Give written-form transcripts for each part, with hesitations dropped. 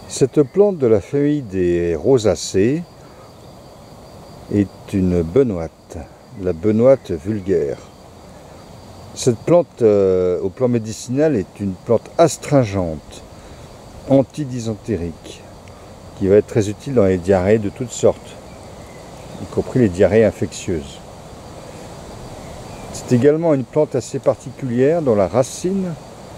Cette plante de la famille des rosacées est une benoîte, la benoîte vulgaire. Cette plante au plan médicinal est une plante astringente, antidysentérique, qui va être très utile dans les diarrhées de toutes sortes, y compris les diarrhées infectieuses. C'est également une plante assez particulière dont la racine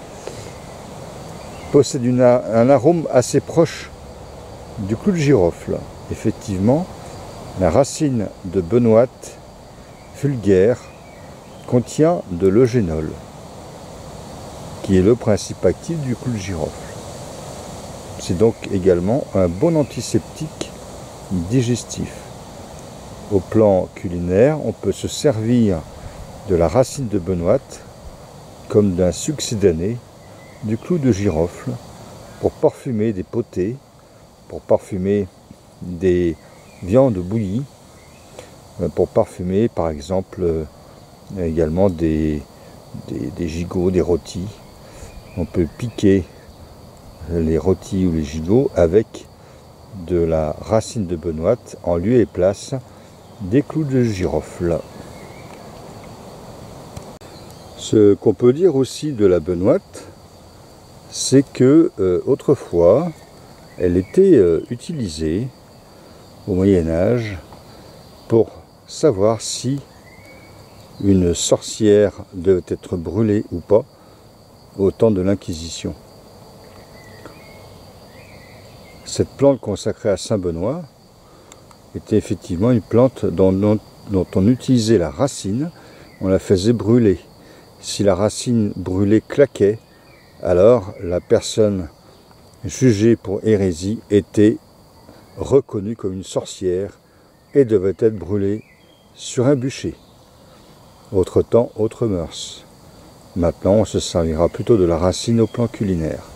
possède un arôme assez proche du clou de girofle. Effectivement, la racine de benoîte vulgaire contient de l'eugénol, qui est le principe actif du clou de girofle. C'est donc également un bon antiseptique digestif. Au plan culinaire, on peut se servir de la racine de benoîte comme d'un succédané du clou de girofle pour parfumer des potées, pour parfumer des viandes bouillies, pour parfumer par exemple également des gigots, des rôtis. On peut piquer les rôtis ou les gigots avec de la racine de benoîte en lieu et place des clous de girofle. Ce qu'on peut dire aussi de la benoîte, c'est que autrefois, elle était utilisée au Moyen-Âge pour savoir si une sorcière devait être brûlée ou pas au temps de l'Inquisition. Cette plante consacrée à Saint Benoît était effectivement une plante dont on utilisait la racine, on la faisait brûler. Si la racine brûlée claquait, alors la personne jugée pour hérésie était reconnue comme une sorcière et devait être brûlée sur un bûcher. Autre temps, autre mœurs. Maintenant, on se servira plutôt de la racine au plan culinaire.